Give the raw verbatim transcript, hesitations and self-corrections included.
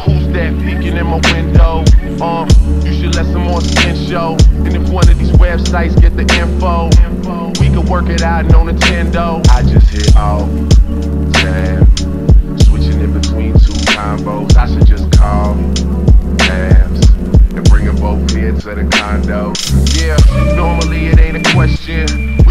Who's that peeking in my window? Um, you should let some more skin show. And if one of these websites get the info, we could work it out no Nintendo. I just hit all tab, switching in between two combos. I should just call tabs and bring them both here to the condo. Yeah, normally it ain't a question.